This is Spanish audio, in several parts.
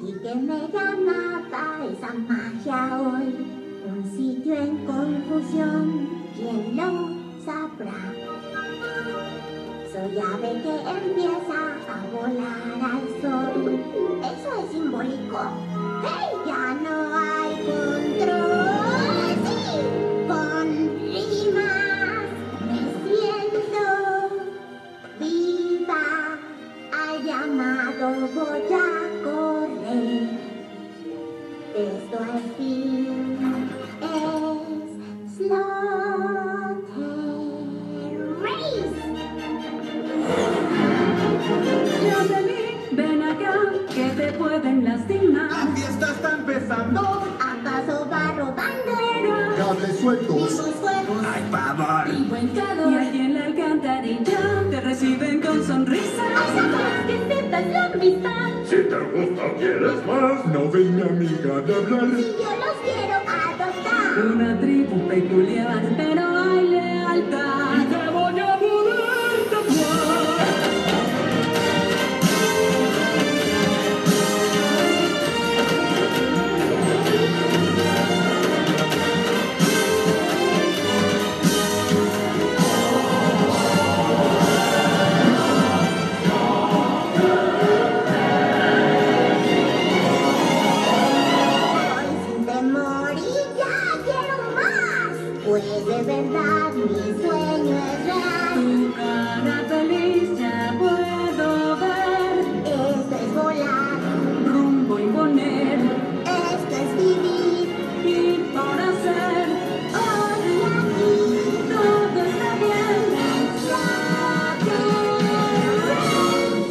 sentí que me llamaba esa magia hoy. Un sitio en confusión, ¿quién lo sabrá? Soy ave que empieza a volar al sol. ¿Eso es simbólico? ¡Hey! Ya no hay control. ¡Sí! Con rimas me siento viva. Al llamado voy a correr. Esto al fin es Slaughter Race. Jocelyn, ven acá, que te pueden lastimar. ¡La fiesta está empezando! ¿Acaso va robando? ¡Cables sueltos! Vivos fuegos. ¡Ay, pavor! Y allí en la alcantarilla te reciben con sonrisa. Hay sabores que sepas la amistad. Si te gusta, ¿quieres más? No ven mi amiga de hablar. Y yo los quiero adoptar. Una tribu peculiar, pero hay lealtad. Y te voy a poder tatuar. Voy sin temor y ya quiero más. Pues de verdad mi sueño es real. Tu cara feliz ya puedo ver. Esto es volar. Rumbo imponer. Esto es vivir. Ir por hacer. Hoy y aquí. Todo está bien. Slaughter Race.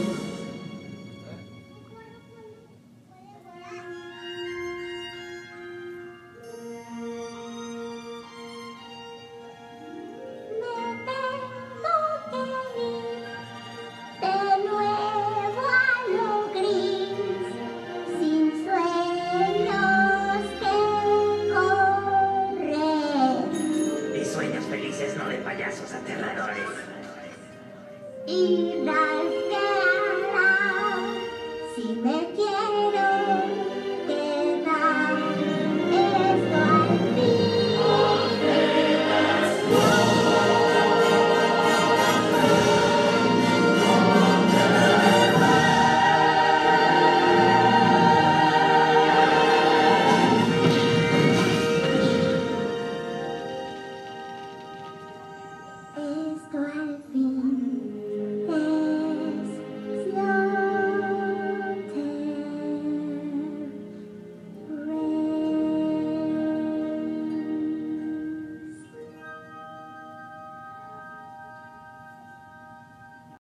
Me tengo que ir de nuevo a lo gris, sin sueños que correr. Y sueños felices, no de payasos aterradores. Ir al que hará, si me quiero quedar, esto al fin esto al